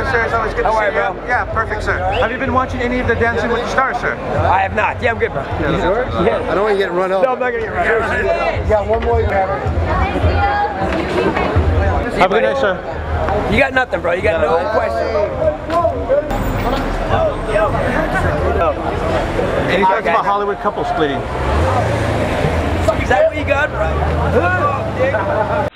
sir. It's always good to see you. Bro? Yeah, perfect, sir. Have you been watching any of the Dancing with the Stars, sir? I have not. Yeah, I'm good, bro. You sure? Yeah. I don't want you getting run over. No, I'm not going to get run over. You got one more. Have a good night, sir. You got nothing, bro. You got no question. Any thoughts about Hollywood couple splitting? Is that what you got, bro?